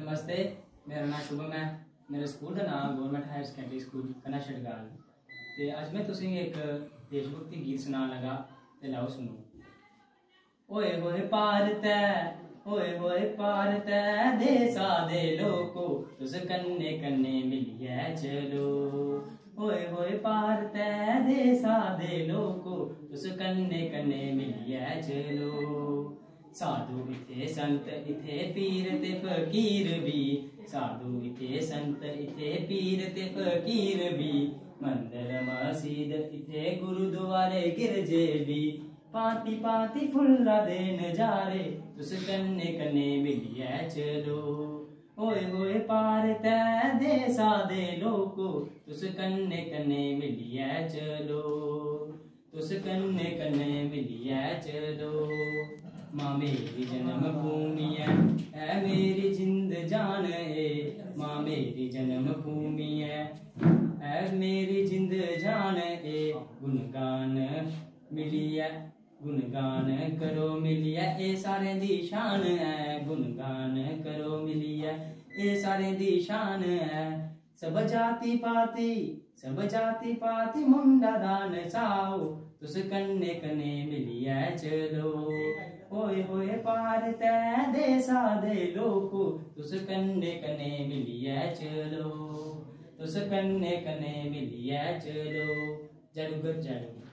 नमस्ते, मेरा नाम शुभम है। मेरे स्कूल का नाम गवर्नमेंट हायर सेकेंडरी स्कूल कन्ना छड़गाल। ते अज मैं तुसेंगी एक देशभक्ति गीत सुनान लगा, ते लाओ सुनो। ओए होए भारत ओए होए भारत देसा दे लोको, तुस कन्ने कन्ने मिलियै चलो। ओए होए भारत देसा दे लोको, तुस कन्ने कन्ने मिलियै चलो। साधु इथे संत इथे पीर ते फकीर भी, साधु इथे संत इथे पीर ते फकीर भी, मंदिर मस्जिद इथे गुरुद्वारे गिरजे भी, पाती पाती फुल्ला दे नजारे, तुस कन्ने कन्ने मिलियै चलो। ओए होए भारत देसा दे लोको, तुस कन्ने कन्ने मिलियै चलो, तुस कन्ने कन्ने मिलियै चलो। माँ मेरी जन्म भूमि है मेरी जिंद जान है, माँ मेरी जन्म भूमि है मेरी जिंद जान है। गुणगान मिलियै गुणगान करो मिलियै, ए सारे दी शान है। गुणगान करो मिलियै, ए सारे दी शान है। सब जाति पाति मुंडा दान साओ, तुस कन्ने कन्ने मिलियै चलो। ओए होए भारत देसा दे लोको, तुस कन्ने कन्ने मिलियै चलो, तुस कन्ने कन्ने मिलियै चलो। जय डुग्गर जय डुग्गर।